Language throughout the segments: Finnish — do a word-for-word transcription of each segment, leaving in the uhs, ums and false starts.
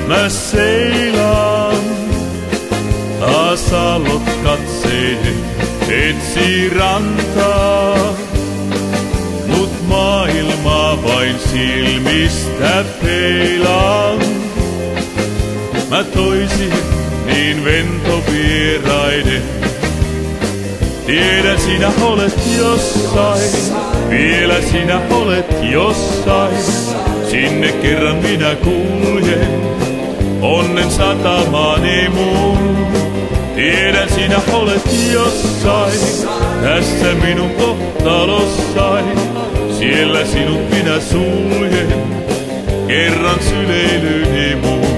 Mä seilaan taas aallot katseiden etsii rantaa. Mut maailmaa vain silmistä peilaan. Mä toisin niin ventovieraiden. Tiedän sinä olet jossain, vielä sinä olet jossain. Sinne kerran minä kuljen, onnen satamaani mun. Tiedän sinä olet jossain, tässä minun kohtalossai. Siellä sinut minä suljen, kerran syleilyni mun.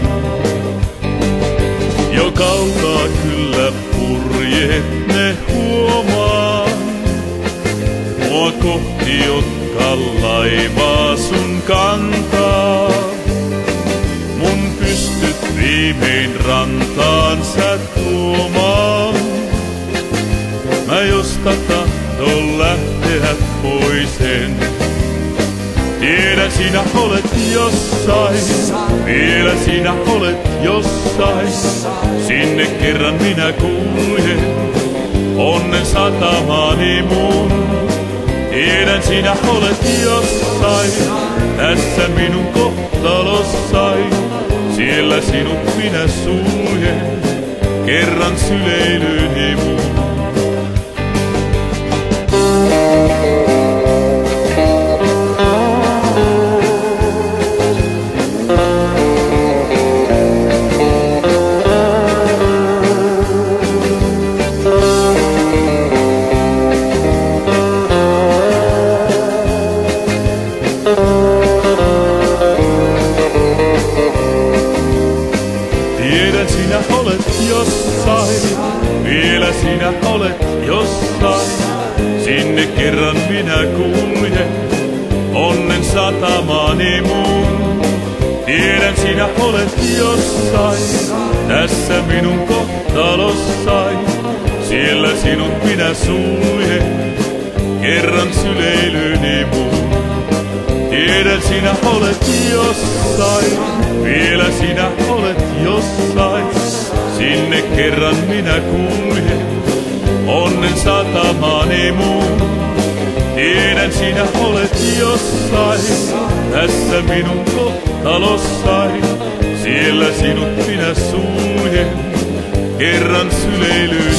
Jo kaukaa kyllä purjeet ne huomaan, mua kohti jotka laivaa sun kantaa. Mun pystyt viimein rantaan sä tuomaan. Mä josta tahdon lähteä poisen. Tiedän sinä olet jossain, vielä sinä olet jossain. Sinne kerran minä kuljen, onnen satamaani mun. Tiedän sinä olet jossain, tässä minun kohtalossai. Siellä sinut minä suljen, kerran syleilyni mun. Tiedän sinä olet jossain, vielä sinä olet jossain. Sinne kerran minä kuljen, onnen satamaani mun. Tiedän sinä olet jossain, tässä minun kohtalossai. Siellä sinut minä suljen, kerran syleilyni mun. Tiedän sinä olet jossain, vielä sinä olet jossain. Sinne kerran minä kuljen, onnen satamaani mun. Tiedän sinä olet jossain, tässä minun kohtalossai. Siellä sinut minä suljen, kerran syleilyni.